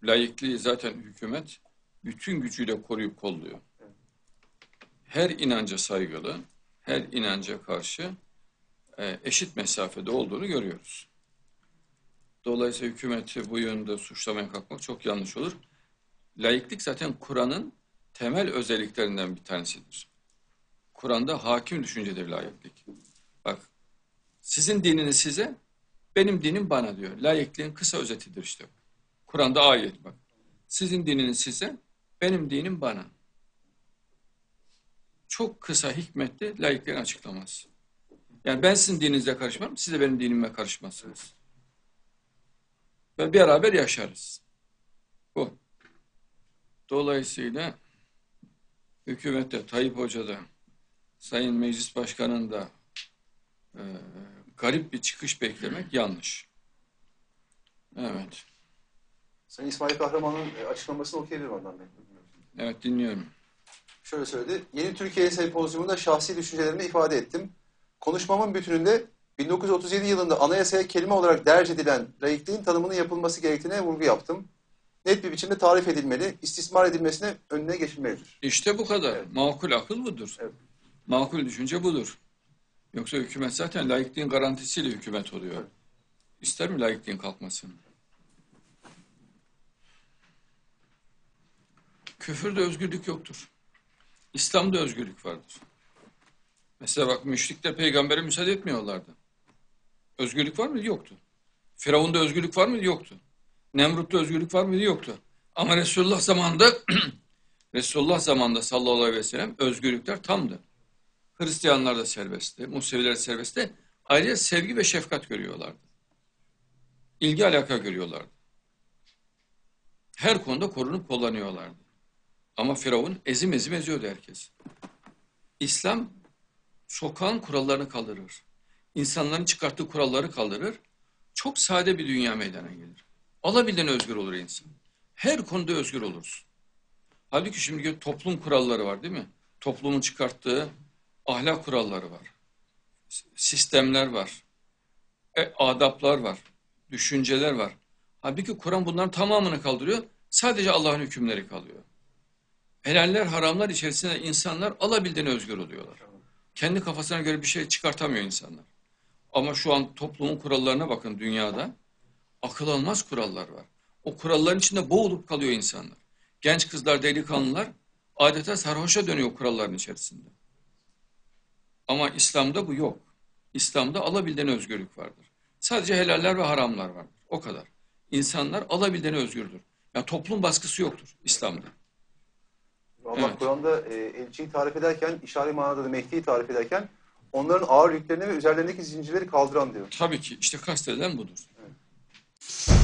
laikliği zaten hükümet bütün gücüyle koruyup kolluyor. Her inanca saygılı, her inanca karşı eşit mesafede olduğunu görüyoruz. Dolayısıyla hükümeti bu yönde suçlamaya kalkmak çok yanlış olur. Laiklik zaten Kur'an'ın temel özelliklerinden bir tanesidir. Kur'an'da hakim düşüncedir laiklik. Bak, sizin dininiz size, benim dinim bana diyor. Laikliğin kısa özetidir işte. Kur'an'da ayet bak. Sizin dininiz size, benim dinim bana. Çok kısa, hikmetli laikliğin açıklaması. Yani ben sizin dininize karışmam, siz de benim dinime karışmazsınız. Ve beraber yaşarız. Bu. Dolayısıyla hükümette, Tayyip Hoca'da, Sayın Meclis Başkanı'nın da garip bir çıkış beklemek yanlış. Evet. Sayın İsmail Kahraman'ın açıklamasını okuyabilirim Adnan Bey. Evet, dinliyorum. Şöyle söyledi. Yeni Türkiye Sempozyumunda şahsi düşüncelerimi ifade ettim. Konuşmamın bütününde 1937 yılında anayasaya kelime olarak derc edilen laikliğin tanımının yapılması gerektiğine vurgu yaptım. Net bir biçimde tarif edilmeli, istismar edilmesine önüne geçilmelidir. İşte bu kadar. Evet. Makul akıl budur. Evet. Makul düşünce budur. Yoksa hükümet zaten laikliğin garantisiyle hükümet oluyor. Evet. İster mi laikliğin kalkmasını? Küfürde özgürlük yoktur. İslam'da özgürlük vardır. Mesela bak, müşrikler peygambere müsaade etmiyorlardı. Özgürlük var mıydı? Yoktu. Firavun'da özgürlük var mıydı? Yoktu. Nemrut'ta özgürlük var mıydı? Yoktu. Ama Resulullah zamanında sallallahu aleyhi ve sellem özgürlükler tamdı. Hristiyanlar da serbestti, Museviler serbestti. Ayrıca sevgi ve şefkat görüyorlardı. İlgi alaka görüyorlardı. Her konuda korunup kullanıyorlardı. Ama Firavun ezim ezim eziyordu herkes. İslam sokağın kurallarını kaldırır. İnsanların çıkarttığı kuralları kaldırır. Çok sade bir dünya meydana gelir. Alabildiğine özgür olur insan. Her konuda özgür olursun. Halbuki şimdi toplum kuralları var değil mi? Toplumun çıkarttığı ahlak kuralları var. Sistemler var. Adaplar var. Düşünceler var. Halbuki Kur'an bunların tamamını kaldırıyor. Sadece Allah'ın hükümleri kalıyor. Helaller, haramlar içerisinde insanlar alabildiğine özgür oluyorlar. Kendi kafasına göre bir şey çıkartamıyor insanlar. Ama şu an toplumun kurallarına bakın dünyada. Akıl almaz kurallar var. O kuralların içinde boğulup kalıyor insanlar. Genç kızlar, delikanlılar adeta sarhoşa dönüyor kuralların içerisinde. Ama İslam'da bu yok. İslam'da alabildiğine özgürlük vardır. Sadece helaller ve haramlar vardır. O kadar. İnsanlar alabildiğine özgürdür. Yani toplum baskısı yoktur İslam'da. Allah Evet. Kur'an'da elçiyi tarif ederken, işari manada da Mehdi'yi tarif ederken onların ağır yüklerini ve üzerlerindeki zincirleri kaldıran diyor. Tabii ki işte kastedilen budur. Evet.